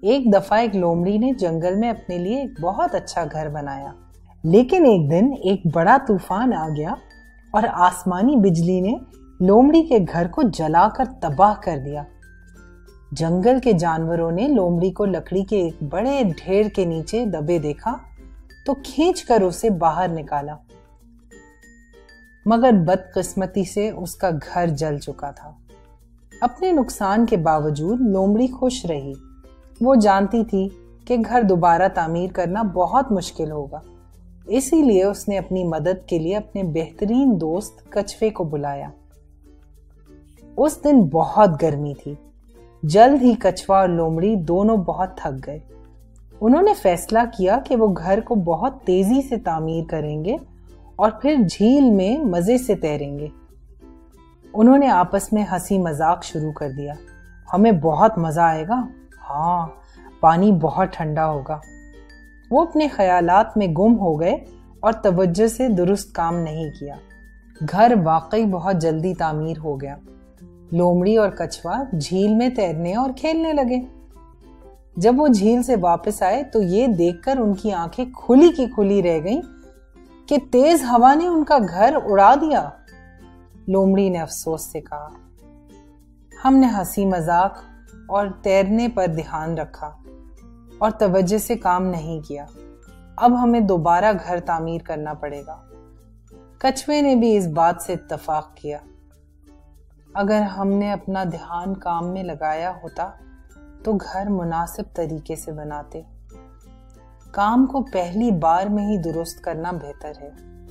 ایک دفعہ ایک لومڑی نے جنگل میں اپنے لیے ایک بہت اچھا گھر بنایا، لیکن ایک دن ایک بڑا طوفان آ گیا اور آسمانی بجلی نے لومڑی کے گھر کو جلا کر تباہ کر دیا۔ جنگل کے جانوروں نے لومڑی کو لکڑی کے ایک بڑے ڈھیر کے نیچے دبے دیکھا تو کھینچ کر اسے باہر نکالا، مگر بدقسمتی سے اس کا گھر جل چکا تھا۔ اپنے نقصان کے باوجود لومڑی خوش رہی۔ وہ جانتی تھی کہ گھر دوبارہ تعمیر کرنا بہت مشکل ہوگا، اسی لیے اس نے اپنی مدد کے لیے اپنے بہترین دوست کچھوے کو بلایا۔ اس دن بہت گرمی تھی۔ جلد ہی کچھوا اور لومڑی دونوں بہت تھک گئے۔ انہوں نے فیصلہ کیا کہ وہ گھر کو بہت تیزی سے تعمیر کریں گے اور پھر جھیل میں مزے سے تیریں گے۔ انہوں نے آپس میں ہنسی مذاق شروع کر دیا۔ ہمیں بہت مزہ آئے گا، ہاں پانی بہت ٹھنڈا ہوگا۔ وہ اپنے خیالات میں گم ہو گئے اور توجہ سے درست کام نہیں کیا۔ گھر واقعی بہت جلدی تعمیر ہو گیا۔ لومڑی اور کچھوا جھیل میں تیرنے اور کھیلنے لگے۔ جب وہ جھیل سے واپس آئے تو یہ دیکھ کر ان کی آنکھیں کھلی کی کھلی رہ گئیں کہ تیز ہوا نے ان کا گھر اڑا دیا۔ لومڑی نے افسوس سے کہا، ہم نے ہنسی مذاق اور تیرنے پر دھیان رکھا اور توجہ سے کام نہیں کیا۔ اب ہمیں دوبارہ گھر تعمیر کرنا پڑے گا۔ کچھوے نے بھی اس بات سے اتفاق کیا۔ اگر ہم نے اپنا دھیان کام میں لگایا ہوتا تو گھر مناسب طریقے سے بناتے۔ کام کو پہلی بار میں ہی درست کرنا بہتر ہے۔